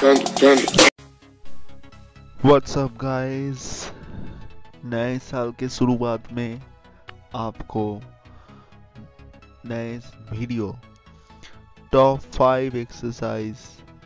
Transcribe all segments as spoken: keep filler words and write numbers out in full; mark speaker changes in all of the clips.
Speaker 1: What's up guys, नए साल के शुरुआत में आपको नए वीडियो टॉप फाइव एक्सरसाइज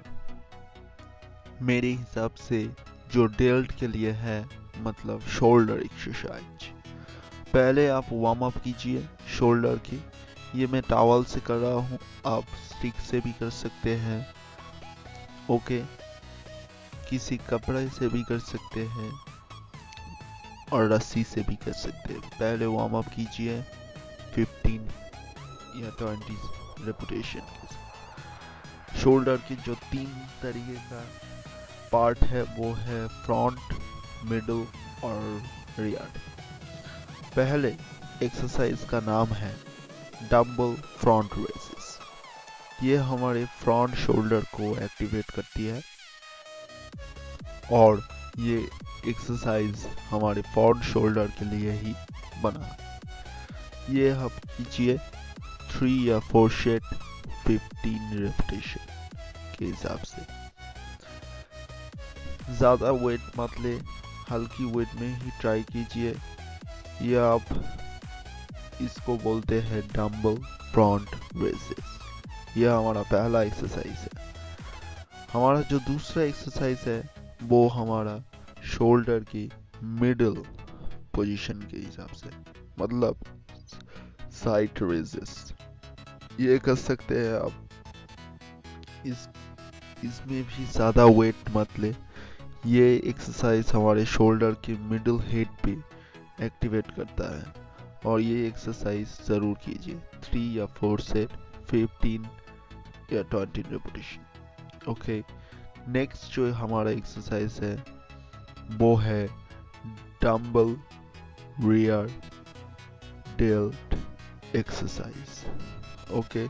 Speaker 1: मेरे हिसाब से जो डेल्ट के लिए है, मतलब शोल्डर एक्सरसाइज। पहले आप वार्म अप कीजिए शोल्डर की। ये मैं टॉवल से कर रहा हूँ, आप स्टिक से भी कर सकते हैं, ओके। किसी कपड़े से भी कर सकते हैं और रस्सी से भी कर सकते हैं। पहले वार्म अप कीजिए फिफ्टीन या ट्वेंटी रेपिटेशन के साथ। शोल्डर के जो तीन तरीके का पार्ट है वो है फ्रंट, मिडल और रियर। पहले एक्सरसाइज का नाम है डंबल फ्रंट रेसेस। ये हमारे फ्रंट शोल्डर को एक्टिवेट करती है और ये एक्सरसाइज हमारे फ्रंट शोल्डर के लिए ही बना। ये आप कीजिए थ्री या फोर सेट फिफ्टीन रेपिटेशन के हिसाब से। ज़्यादा वेट मत ले, हल्की वेट में ही ट्राई कीजिए। ये आप इसको बोलते हैं डंबल फ्रंट रेसेस। यह हमारा पहला एक्सरसाइज है। हमारा जो दूसरा एक्सरसाइज है वो हमारा शोल्डर की मिडल पोजीशन के हिसाब से, मतलब साइड रेजेस। ये कर सकते हैं आप। इस इसमें भी ज़्यादा वेट मत ले। ये एक्सरसाइज हमारे शोल्डर के मिडल हेड पे एक्टिवेट करता है और ये एक्सरसाइज ज़रूर कीजिए। थ्री या फोर सेट फिफ्टीन या ट्वेंटी रेपिटेशन, ओके। नेक्स्ट जो हमारा एक्सरसाइज है वो है dumbbell rear delt exercise, okay.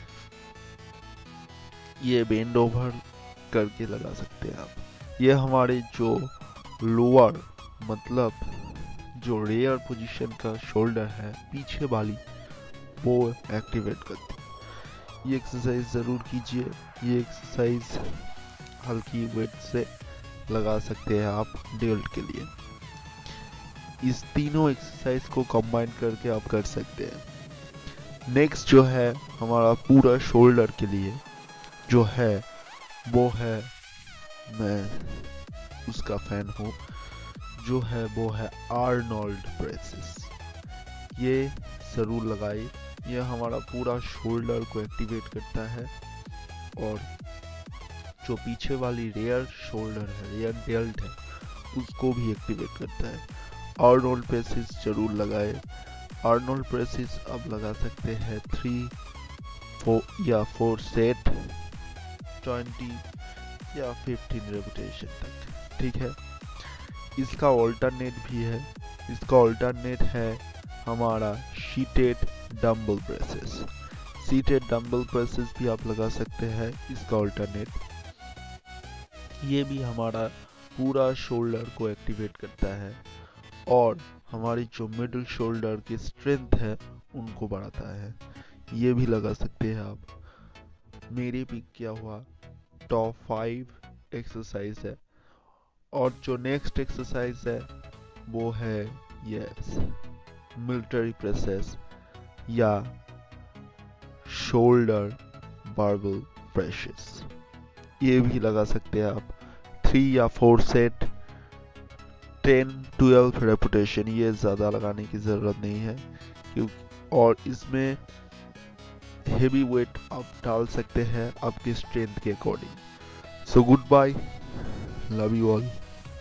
Speaker 1: ये बेंड ओवर करके लगा सकते हैं आप। ये हमारे जो लोअर, मतलब जो रेयर पोजीशन का शोल्डर है, पीछे वाली, वो एक्टिवेट करती है। ये एक्सरसाइज ज़रूर कीजिए। ये एक्सरसाइज हल्की वेट से लगा सकते हैं आप डेल्ट के लिए। इस तीनों एक्सरसाइज को कंबाइन करके आप कर सकते हैं। नेक्स्ट जो है हमारा पूरा शोल्डर के लिए जो है वो है, मैं उसका फैन हूँ, जो है वो है आर्नोल्ड प्रेसेस। ये जरूर लगाइए। ये हमारा पूरा शोल्डर को एक्टिवेट करता है और जो पीछे वाली रेयर शोल्डर है, रेयर डेल्ट है, उसको भी एक्टिवेट करता है। आर्नोल्ड प्रेसेस जरूर लगाए। आर्नोल्ड प्रेसेस आप लगा सकते हैं थ्री फोर या फोर सेट ट्वेंटी या फिफ्टीन रेपिटेशन तक, ठीक है। इसका ऑल्टरनेट भी है। इसका ऑल्टरनेट है हमारा seated dumbbell presses. Seated dumbbell presses भी आप लगा सकते हैं, इसका ऑल्टरनेट। ये भी हमारा पूरा शोल्डर को एक्टिवेट करता है और हमारी जो मिडिल शोल्डर की स्ट्रेंथ है उनको बढ़ाता है। ये भी लगा सकते हैं आप। मेरे पिक किया हुआ टॉप फाइव एक्सरसाइज है। और जो नेक्स्ट एक्सरसाइज है वो है यस मिलिट्री प्रेसेस या शोल्डर बारबेल प्रेसेस। ये भी लगा सकते हैं आप। थ्री या four set ten twelve repetition. ये ज़्यादा लगाने की ज़रूरत नहीं है क्योंकि और इसमें हेवी वेट आप डाल सकते हैं आपकी स्ट्रेंथ के according. So good bye, love you all.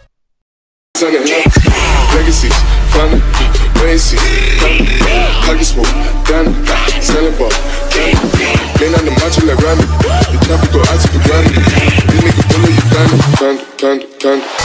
Speaker 2: Legacies, family, races, Huggy smoke, Danny, selling ball, Been on the macho like Randy, the traffic go out to the granny, this nigga full of you, Candy, Candy, Candy, Candy.